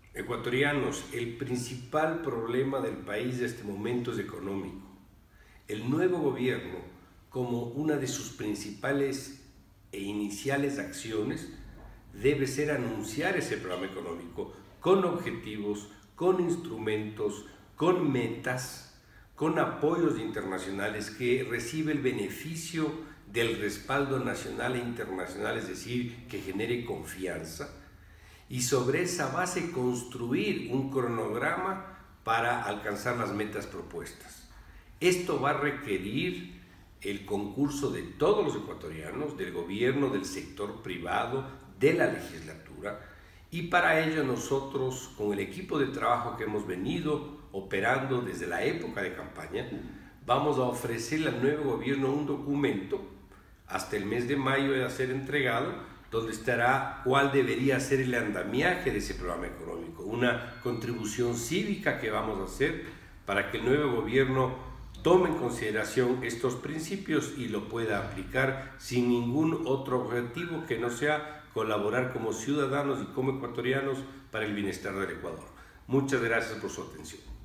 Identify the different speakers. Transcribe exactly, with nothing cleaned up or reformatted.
Speaker 1: Ecuatorianos, el principal problema del país de este momento es económico. El nuevo gobierno, como una de sus principales e iniciales acciones, debe ser anunciar ese programa económico con objetivos, con instrumentos, con metas, con apoyos internacionales, que recibe el beneficio del respaldo nacional e internacional, es decir, que genere confianza, y sobre esa base construir un cronograma para alcanzar las metas propuestas. Esto va a requerir el concurso de todos los ecuatorianos, del gobierno, del sector privado, de la legislatura, y para ello nosotros, con el equipo de trabajo que hemos venido operando desde la época de campaña, vamos a ofrecerle al nuevo gobierno un documento hasta el mes de mayo de ser entregado, donde estará cuál debería ser el andamiaje de ese programa económico, una contribución cívica que vamos a hacer para que el nuevo gobierno tome en consideración estos principios y lo pueda aplicar sin ningún otro objetivo que no sea colaborar como ciudadanos y como ecuatorianos para el bienestar del Ecuador. Muchas gracias por su atención.